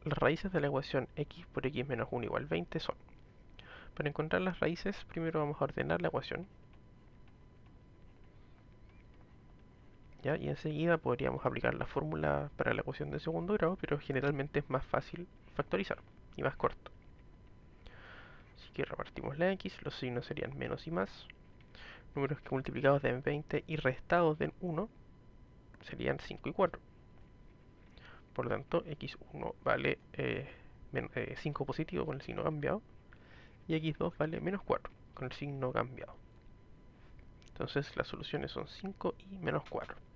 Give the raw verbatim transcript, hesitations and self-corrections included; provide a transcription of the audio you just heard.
las raíces de la ecuación x por x menos uno igual veinte son... Para encontrar las raíces, primero vamos a ordenar la ecuación. ¿Ya? Y enseguida podríamos aplicar la fórmula para la ecuación de segundo grado, pero generalmente es más fácil factorizar y más corto. Así que repartimos la x, los signos serían menos y más. Números que multiplicados den veinte y restados den uno serían cinco y cuatro. Por lo tanto, x uno vale eh, eh, cinco positivo con el signo cambiado y x dos vale menos cuatro con el signo cambiado. Entonces las soluciones son cinco y menos cuatro.